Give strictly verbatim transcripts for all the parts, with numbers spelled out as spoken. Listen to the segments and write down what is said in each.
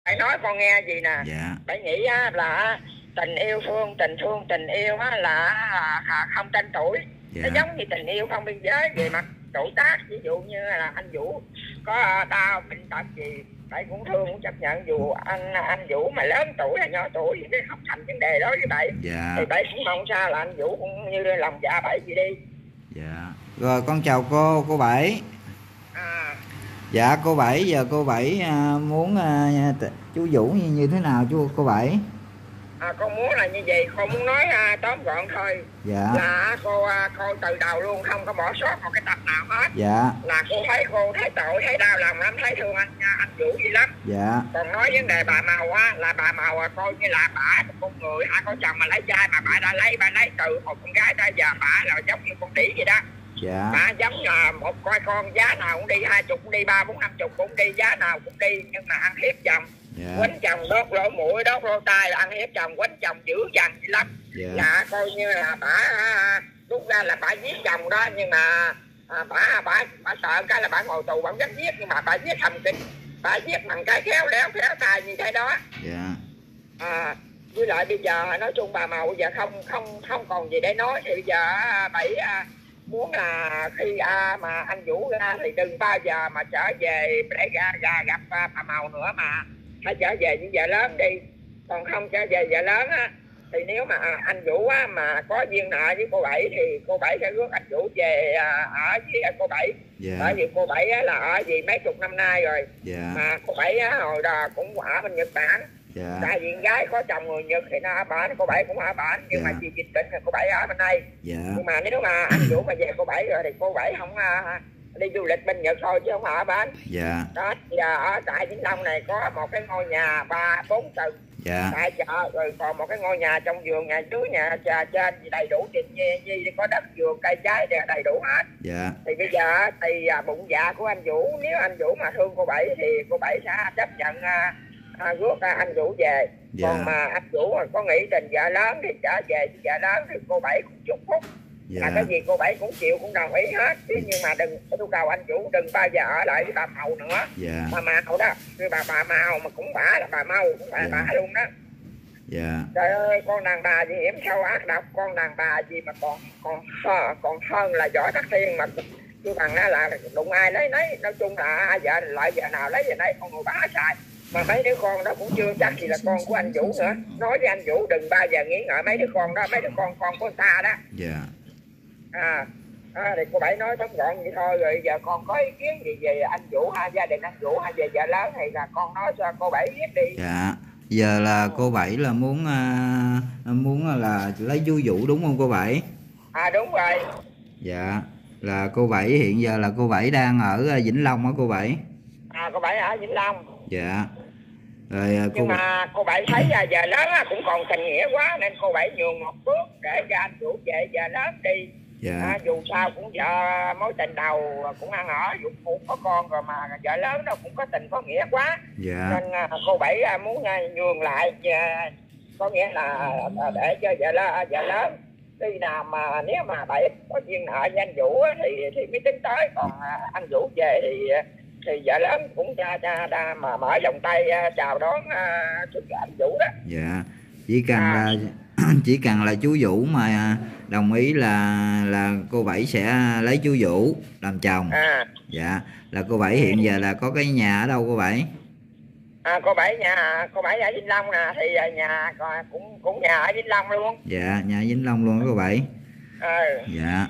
Bảy nói con nghe gì nè. Dạ. Bảy nghĩ á, là tình yêu thương, tình thương, tình yêu á, là à, không tên tuổi. Dạ. Nó giống như tình yêu không biên giới về mặt tuổi tác. Ví dụ như là anh Vũ có à, đau bệnh tật gì, Bảy cũng thương cũng chấp nhận. Dù anh anh Vũ mà lớn tuổi hay nhỏ tuổi thì cái không thành vấn đề đó với Bảy. Dạ. Thì Bảy cũng mong sao là anh Vũ cũng như lòng dạ Bảy gì đi. Dạ. Rồi con chào cô, cô Bảy. À. Dạ cô Bảy, giờ cô Bảy à, muốn à, chú Vũ như, như thế nào chú cô Bảy? À, con muốn là như vậy, con muốn nói à, tóm gọn thôi. Dạ. Là cô à, cô từ đầu luôn không có bỏ sót một cái tập nào hết. Dạ. Là cô thấy cô thấy tội, thấy đau lòng lắm, thấy thương anh anh Vũ gì lắm. Dạ. Còn nói vấn đề bà Màu á, là bà Màu à, coi như là bà một con người hai con chồng mà lấy trai mà bà đã lấy bà lấy từ một con gái tới giờ bà là giống như con đĩ vậy đó. Dạ. Bà giống là một coi con giá nào cũng đi, hai chục cũng đi, ba bốn năm chục cũng đi, giá nào cũng đi, nhưng mà ăn hiếp chồng. Dạ. Quánh chồng đốt lỗ mũi đốt lỗ tai là ăn hiếp chồng, quánh chồng dữ dằn lắm. Dạ. Là coi như là bà lúc ra là bà giết chồng đó, nhưng mà à, bà bà bà sợ cái là bà ngồi tù bà dám giết, nhưng mà bà giết thầm kín, bà giết bằng cái khéo léo khéo tay như thế đó. Dạ. À, với lại bây giờ nói chung bà Màu giờ không không không còn gì để nói, thì bây giờ Bảy à, muốn là khi à, mà anh Vũ ra thì đừng bao giờ mà trở về để ra, ra gặp à, bà Màu nữa, mà phải trở về với vợ lớn đi. Còn không trở về vợ lớn á, thì nếu mà à, anh Vũ á, mà có duyên nợ với cô Bảy thì cô Bảy sẽ rước anh Vũ về à, ở với cô Bảy. Dạ. Bởi vì cô Bảy á, là ở gì mấy chục năm nay rồi. Dạ. Mà cô Bảy á, hồi đó cũng ở bên Nhật Bản. Dạ. Đại diện gái có chồng người Nhật thì nó ở bển, cô Bảy cũng ở bển, nhưng Dạ. mà vì dịch bệnh thì cô Bảy ở bên đây. Dạ. Nhưng mà nếu mà anh Vũ mà về cô Bảy rồi thì cô Bảy không uh, đi du lịch bên Nhật thôi chứ không ở bển. Dạ. Đó, giờ ở tại Vĩnh Long này có một cái ngôi nhà ba bốn tầng. Dạ. Tại chợ, rồi còn một cái ngôi nhà trong vườn, nhà dưới nhà trà trên gì đầy đủ, trên gì có đất vườn cây trái đều đầy đủ hết. Dạ. Thì bây giờ thì uh, bụng dạ của anh Vũ, nếu anh Vũ mà thương cô Bảy thì cô Bảy sẽ chấp nhận uh, À, rước à, anh Vũ về. Dạ. Còn mà anh Vũ có nghĩ tình vợ lớn thì trở về vợ lớn thì cô Bảy cũng chúc phúc. Dạ. Là cái gì cô Bảy cũng chịu, cũng đồng ý hết. Chứ nhưng mà đừng yêu cầu anh Vũ đừng bao giờ ở lại với bà Màu nữa. Dạ. Bà Màu đó, cái bà bà Màu mà cũng bả là bà Màu cũng là Dạ. bả luôn đó. Dạ. Trời ơi, con đàn bà gì hiểm sâu ác độc, con đàn bà gì mà còn còn còn hơn là giỏi Tắc Thiên, mà chứ bằng là đụng ai lấy nấy. Nói chung là vợ lại vợ nào lấy vợ nấy, con người bả xài. Mà mấy đứa con đó cũng chưa chắc gì là con của anh Vũ nữa. Nói với anh Vũ đừng bao giờ nghĩ ngợi mấy đứa con đó, mấy đứa con con của người ta đó. Dạ. À, à thì cô Bảy nói tóm gọn vậy thôi. Rồi giờ con có ý kiến gì về anh Vũ hay gia đình anh Vũ hay về vợ lớn thì là con nói cho cô Bảy biết đi. Dạ. Giờ là cô Bảy là muốn uh, muốn là lấy chú Vũ đúng không cô Bảy? À đúng rồi. Dạ. Là cô Bảy hiện giờ là cô Bảy đang ở Vĩnh Long á cô Bảy? À cô Bảy ở Vĩnh Long. Dạ. Rồi cô... Nhưng mà cô Bảy thấy giờ lớn cũng còn tình nghĩa quá nên cô Bảy nhường một bước để cho anh Vũ về giờ lớn đi. Dạ. À, dù sao cũng vợ mối tình đầu cũng ăn ở, dù cũng có con rồi mà vợ lớn đâu cũng có tình có nghĩa quá. Dạ. Nên cô Bảy muốn nhường lại, có nghĩa là để cho vợ lớn, vợ lớn khi nào mà nếu mà Bảy có duyên nợ với anh Vũ thì thì mới tính tới. Còn anh Vũ về thì thì vợ lớn cũng cha cha đa mà mở vòng tay chào đón uh, anh Vũ đó. Dạ. Chỉ cần à. là chỉ cần là chú Vũ mà đồng ý là là cô Bảy sẽ lấy chú Vũ làm chồng. À. Dạ. Là cô Bảy hiện giờ là có cái nhà ở đâu cô Bảy? À, cô Bảy nhà cô Bảy ở Vĩnh Long nè, thì nhà cũng cũng nhà ở Vĩnh Long luôn. Dạ, nhà Vĩnh Long luôn đó cô Bảy. Ừ. Dạ.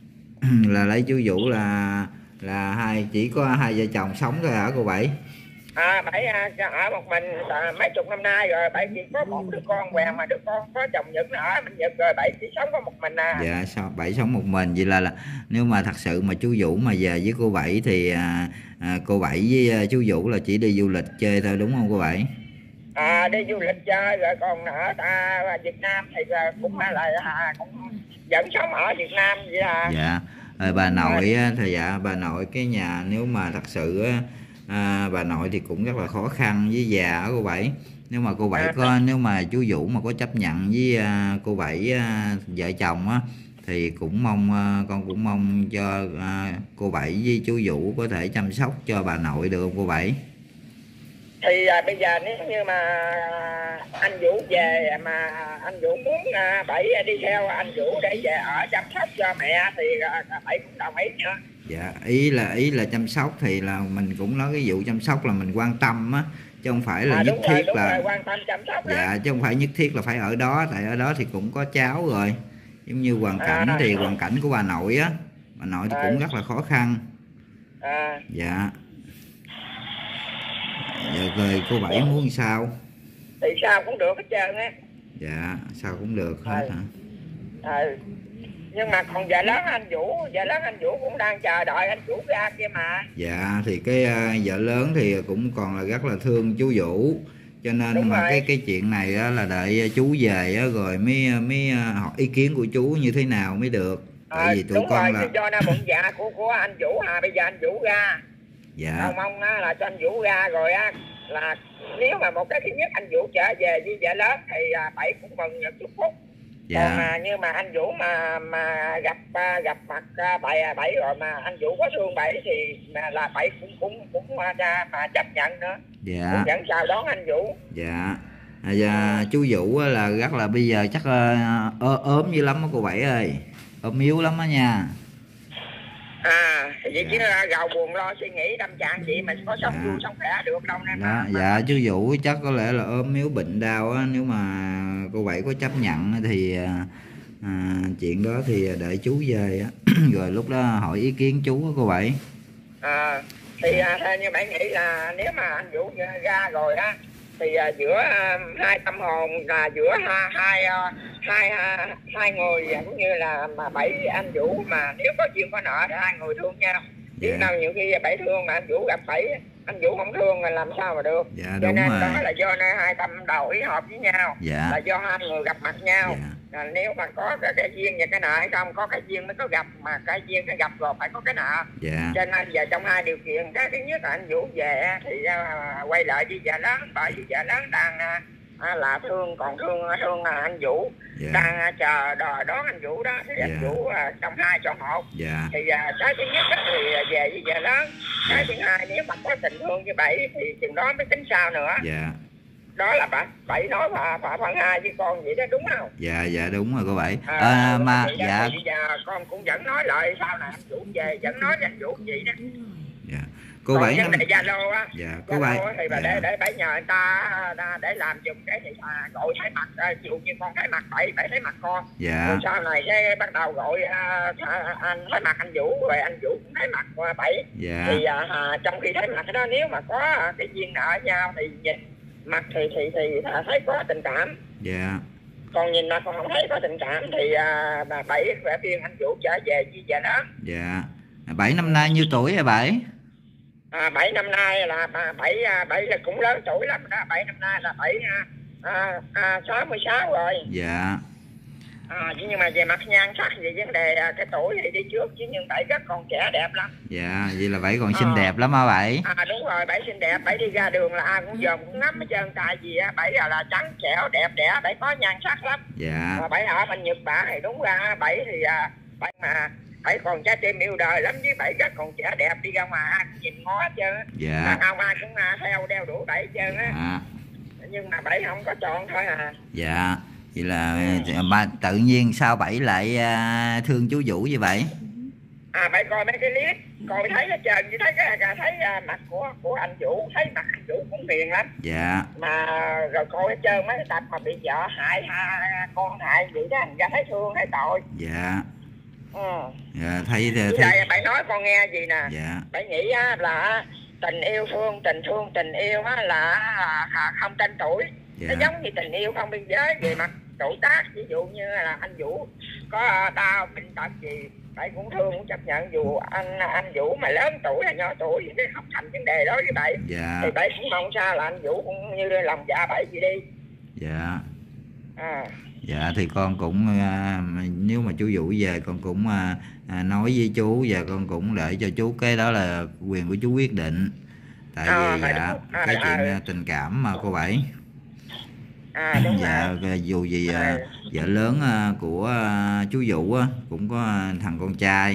Là lấy chú Vũ là là hai chỉ có hai vợ chồng sống thôi hả cô Bảy? À, Bảy ở một mình mấy chục năm nay rồi. Bảy chỉ có một đứa con què mà đứa con có chồng Nhật nó ở bên Nhật rồi. Bảy chỉ sống có một mình à. Dạ sao Bảy sống một mình vậy là, là nếu mà thật sự mà chú Vũ mà về với cô Bảy thì à, à, cô Bảy với chú Vũ là chỉ đi du lịch chơi thôi đúng không cô Bảy? À, đi du lịch chơi rồi còn ở ta, Việt Nam thì cũng là à, cũng vẫn sống ở Việt Nam vậy à. Dạ. Rồi bà nội thì dạ bà nội cái nhà nếu mà thật sự à, bà nội thì cũng rất là khó khăn với già ở cô Bảy. Nếu mà cô Bảy có nếu mà chú Vũ mà có chấp nhận với à, cô Bảy à, vợ chồng á thì cũng mong à, con cũng mong cho à, cô Bảy với chú Vũ có thể chăm sóc cho bà nội được không cô Bảy? thì à, bây giờ nếu như mà anh Vũ về mà anh Vũ muốn à, Bảy đi theo anh Vũ để về ở chăm sóc cho mẹ thì à, Bảy cũng đồng ý nữa. Dạ, ý là ý là chăm sóc thì là mình cũng nói cái vụ chăm sóc là mình quan tâm á, chứ không phải là à, nhất đúng thiết rồi, đúng là rồi, quan tâm chăm sóc đó. Dạ, chứ không phải nhất thiết là phải ở đó, tại ở đó thì cũng có cháu rồi. Giống như hoàn cảnh à, thì hoàn cảnh của bà nội á, bà nội thì à, cũng rất là khó khăn. à, Dạ. Giờ rồi cô Bảy muốn sao? thì sao cũng được hết trơn á. Dạ, sao cũng được hết à, hả? à, nhưng mà còn vợ lớn anh Vũ, vợ lớn anh Vũ cũng đang chờ đợi anh Vũ ra kia mà. Dạ, thì cái uh, vợ lớn thì cũng còn là rất là thương chú Vũ, cho nên Đúng mà rồi. cái cái chuyện này á, là đợi chú về á, rồi mới mới uh, hỏi ý kiến của chú như thế nào mới được. Tại à, vì tụi đúng con rồi, là do na bụng dạ của của anh Vũ à, bây giờ anh Vũ ra. Dạ. Tao mong á, là cho anh Vũ ra rồi á, là nếu mà một cái thứ nhất anh Vũ trở về với vợ lớn thì à, Bảy cũng mừng chúc phúc. Dạ. Còn mà như mà anh Vũ mà mà gặp à, gặp mặt à, Bảy Bảy rồi mà anh Vũ có thương Bảy thì mà là Bảy cũng cũng cũng ra mà chấp nhận nữa. Dạ. Cũng vẫn chào đón anh Vũ. Dạ. À, dạ, chú Vũ á, là rất là bây giờ chắc uh, ốm dữ lắm á cô Bảy ơi, ốm yếu lắm á nha. À, vậy Dạ. chứ là gầu buồn lo suy nghĩ tâm trạng gì mà có sống Dạ. vui sống khỏe được đâu nè. Đó, dạ chú Vũ chắc có lẽ là ốm yếu bệnh đau á, nếu mà cô Bảy có chấp nhận thì à, chuyện đó thì đợi chú về á rồi lúc đó hỏi ý kiến chú á cô Bảy. À, thì à, theo như Bảy nghĩ là nếu mà anh Vũ ra rồi á thì à, giữa à, hai tâm hồn là giữa hai hai hai hai, hai người cũng như là mà Bảy anh Vũ mà nếu có duyên có nợ thì hai người thương nhau. Chứ Dạ. nào nhiều khi Bảy thương mà anh Vũ gặp Bảy, anh Vũ không thương là làm sao mà được. Dạ, cho đúng nên rồi. đó là do nơi hai tâm đầu ý hợp với nhau. Dạ. Là do hai người gặp mặt nhau. Dạ. À, nếu mà có cái, cái duyên và cái nợ hay không, có cái duyên mới có gặp, mà cái duyên cái gặp rồi phải có cái nợ. Dạ. Cho nên giờ trong hai điều kiện, cái thứ nhất là anh Vũ về thì uh, quay lại với vợ lớn, bởi vì vợ lớn đang uh, là thương, còn thương thương uh, anh Vũ. Dạ. Đang uh, chờ đò đón anh Vũ đó thì. Dạ. Anh Vũ uh, trong hai chọn một. Dạ. Thì uh, cái thứ nhất thì về với vợ lớn. Dạ. Cái thứ hai nếu mà có tình thương với Bảy thì chừng đó mới tính sao nữa. Dạ. Đó là bà Bảy nói bà bà phân hai với con vậy đó, đúng không? Dạ, dạ đúng rồi cô Bảy. À, à, mà dạ bây giờ con cũng vẫn nói lại sau này anh Vũ về vẫn nói với anh Vũ vậy đó. Dạ. Cô Bảy năm này Zalo á. Dạ, cô Bảy thì bà dạ. để để Bảy nhờ người ta để làm giùm cái thì à, gọi thấy mặt, ví dụ như con thấy mặt Bảy, Bảy thấy mặt con. Dạ. Rồi sau này cái bắt đầu gọi à, anh thấy mặt anh Vũ, rồi anh Vũ cũng thấy mặt Bảy. Dạ. Thì à, trong khi thấy mặt đó nếu mà có cái duyên nợ nhau thì nhìn mặt thì thì thì thấy có tình cảm. Dạ. Còn nhìn mặt còn không thấy có tình cảm thì à, bà Bảy phải khuyên anh Vũ trở về như vậy đó. Dạ. Bảy năm nay nhiêu tuổi hả Bảy? À, Bảy năm nay là Bảy Bảy là cũng lớn tuổi lắm đó. Bảy năm nay là Bảy à, à, sáu mươi sáu rồi. Dạ. À, nhưng mà về mặt nhan sắc về vấn đề cái tuổi thì đi trước, chứ nhưng Bảy rất còn trẻ đẹp lắm. Dạ, vậy là Bảy còn xinh à. đẹp lắm hả Bảy? À đúng rồi, Bảy xinh đẹp. Bảy đi ra đường là ai cũng dòm cũng ngắm hết trơn, tại vì Bảy là, là trắng trẻo đẹp đẽ, Bảy có nhan sắc lắm. Dạ. À, Bảy ở bên Nhật Bản thì đúng ra Bảy thì Bảy mà Bảy còn trái tim yêu đời lắm, với Bảy rất còn trẻ đẹp, đi ra ngoài ai cũng nhìn ngó hết trơn á. Dạ. Đàn ông ai cũng theo đeo đuổi Bảy hết trơn á. À. Nhưng mà Bảy không có chọn thôi à. Dạ. Vậy là mà tự nhiên sao Bảy lại uh, thương chú Vũ như vậy? À Bảy coi mấy cái clip, coi thấy hết trơn, chỉ thấy cái thấy uh, mặt của của anh Vũ, thấy mặt anh Vũ cũng hiền lắm. Dạ. Mà rồi coi hết trơn mấy cái tập mà bị vợ hại ha, con hại vậy đó, anh ra thấy thương thấy tội. Dạ. Ừ. Dạ, thấy thấy lại Bảy nói con nghe gì nè. Dạ. Bảy nghĩ á, là tình yêu thương, tình thương tình yêu á, là, là không tên tuổi. Dạ. Nó giống như tình yêu không biên giới về mặt tuổi tác, ví dụ như là anh Vũ có uh, đau bệnh tật gì Bảy cũng thương cũng chấp nhận, dù anh anh Vũ mà lớn tuổi hay nhỏ tuổi thì không thành vấn đề đó với Bảy. Dạ. Thì Bảy cũng mong sao là anh Vũ cũng như lòng dạ Bảy gì đi. Dạ. À. Dạ thì con cũng à, nếu mà chú Vũ về con cũng à, à, nói với chú và con cũng để cho chú, cái đó là quyền của chú quyết định, tại à, vì dạ, à, cái à, chuyện à, tình cảm mà cô Bảy. À, đúng dạ rồi. Dù gì à, vợ lớn à, của à, chú Vũ á, cũng có à, thằng con trai.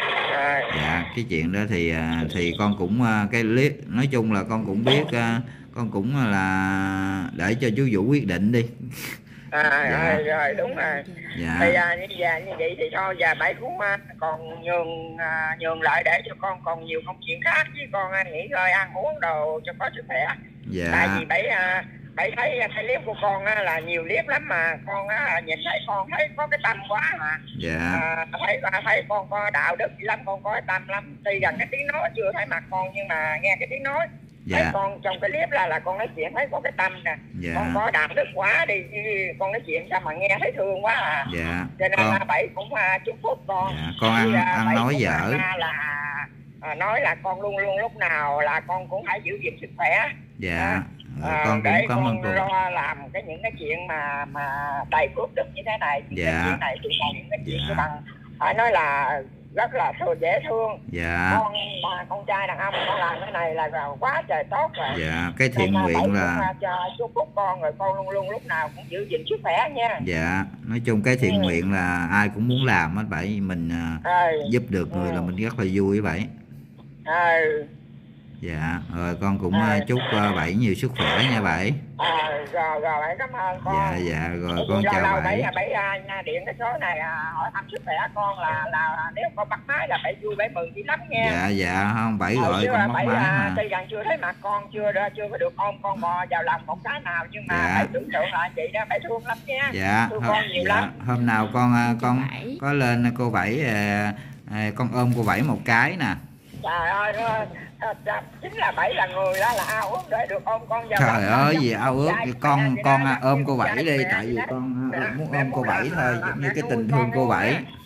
À. Dạ cái chuyện đó thì à, thì con cũng à, cái clip nói chung là con cũng biết à, con cũng là để cho chú Vũ quyết định đi. À, Dạ. rồi, rồi đúng rồi. Dạ. Thì à, như vậy như vậy thì thôi, và bảy cũng à, còn nhường à, nhường lại để cho con còn nhiều công chuyện khác, với con à, nghỉ ngơi ăn uống đồ cho có sức khỏe. Dạ. Tại vì bảy à, bảy thấy thấy clip của con á, là nhiều clip lắm mà con á, nhìn thấy con thấy có cái tâm quá mà. Dạ. À, thấy thấy con có đạo đức lắm, con có cái tâm lắm. Tuy rằng cái tiếng nói chưa thấy mặt con nhưng mà nghe cái tiếng nói. Dạ. Thấy con trong cái clip là là con nói chuyện thấy có cái tâm nè. Dạ. Con có đạo đức quá đi, con nói chuyện sao mà nghe thấy thương quá à. Dạ. Cho nên Con... là bảy cũng uh, chúc phúc con. Dạ. Con ăn, uh, ăn nói dở là uh, nói là con luôn luôn lúc nào là con cũng phải giữ gìn sức khỏe. Dạ. Uh, Rồi, con để cũng cảm ơn con cô. lo làm cái những cái chuyện mà mà đầy phước đức như thế này. Những Dạ. cái chuyện này thì là những cái chuyện Dạ. của bằng phải nói là rất là thương, dễ thương. Dạ. Con mà con trai đàn ông con làm cái này là quá trời tốt rồi. Dạ. Cái thiện Nên nguyện là là cho chúc phúc con, rồi con luôn luôn lúc nào cũng giữ gìn sức khỏe nha. dạ, nói chung cái thiện Ừ. nguyện là ai cũng muốn làm hết bảy, mình à, Ờ. giúp được người Ừ. là mình rất là vui bảy. Ờ. Dạ, rồi con cũng À. à, chúc à, bảy nhiều sức khỏe nha bảy. À, rồi rồi bảy cảm ơn con. Dạ dạ rồi Thì con lâu chào lâu bảy. bảy bảy à, nha, điện cái số này à, hỏi thăm sức khỏe con là là nếu con bắt máy là bảy vui bảy mừng dữ lắm nha. Dạ dạ không bảy Ờ, gọi chứ con là bắt bảy máy à, mà. tuy rằng chưa thấy mặt con, chưa chưa có được ôm con bò vào lòng một cái nào, nhưng mà Dạ. bảy tưởng tượng là chị đó bảy thương lắm nha. Dạ, Thương hôm, con nhiều dạ, lắm. hôm nào con à, con Bảy. có lên cô bảy à, à, con ôm cô bảy một cái nè. Trời ơi, nó- nó- chính là bảy là người đó là ao ước để được ôm con vào lòng. Trời ơi gì ao ước, Dạ, con dạ, con dạ, à, ôm dạ, cô bảy dạ, đi, dạ, tại vì dạ. con à, Dạ, muốn mẹ ôm cô muốn bảy làm- thôi, làm giống như mẹ cái nuôi tình con thương cô luôn bảy. á.